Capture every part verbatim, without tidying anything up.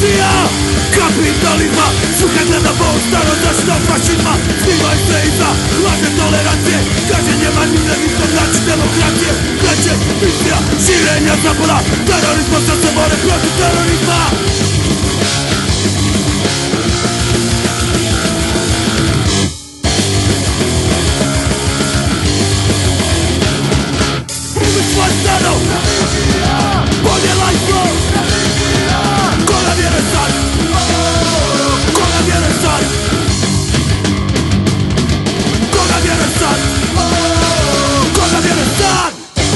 misija kapitalizma. Suka gleda bol starozačetog fašizma. Skrivaju se iza lažne tolerancije. Gaženje manjine, njihov način, demokracije. Kreče, misija, širenje zapada. Terorizmom se se bori protiv terorizma. Ubij svoje stado. Podijela i flow. Koga vjeruje sad? Koga vjeruje sad? Koga vjeruje sad? Koga vjeruje sad?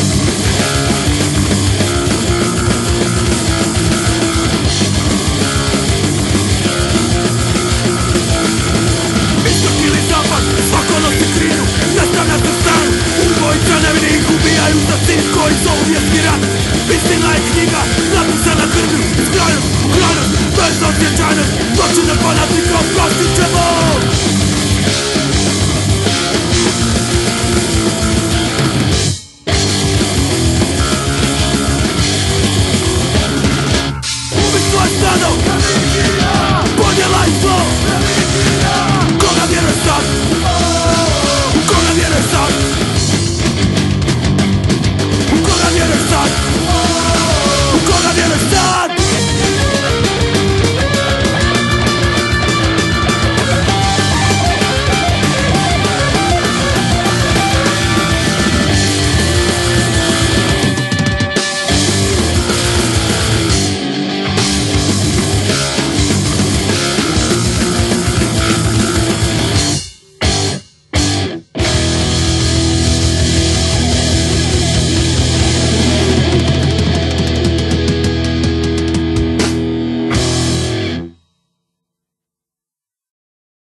Istok ili zapad, svako nosi krivnju, nastavlja se stranu. Ubojica nevinih ubijaju za cilj koji zovu vjerski rat. Istina je knjiga, napisana krvlju, s krajom, u kraljom, bez osjećajnost.